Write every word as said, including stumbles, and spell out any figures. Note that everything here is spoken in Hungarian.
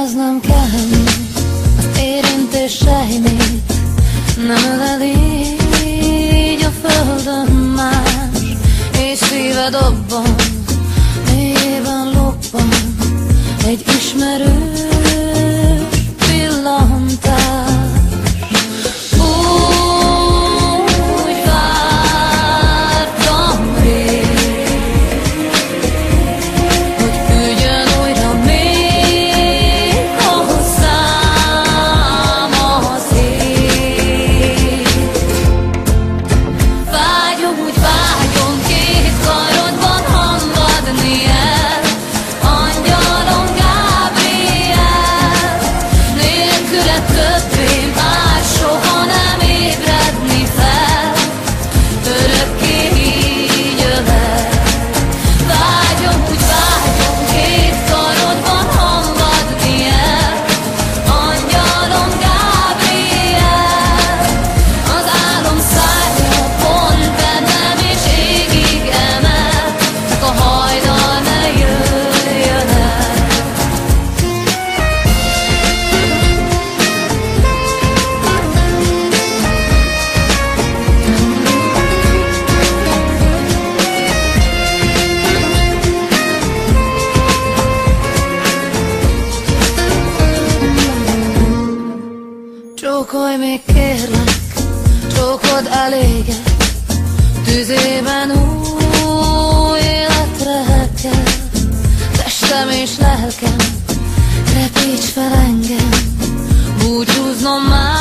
az nem kell, az érintés sejmét nem ölel így a földön más, és szíved abban, mélyében loppan egy ismerős pillantás. Úgy vártam rég, hogy küldjön újra még hozzám az ég. Vágyom, úgy vágyom, két karodban hamvadni el, angyalom Gábriel, nélküle többé már soha nem ébredni fel, örökké így ölel. Vágyom, úgy vágyom, két karodban hamvadni el, angyalom Gábriel, az álom szárnya pont bennem és égig emel, csak a hajnal ne jöjjön el. Csókolj még kérlek, csókod eléget, tüzében új életre kell. Testem és lelkem, repíts fel engem, búcsúznom már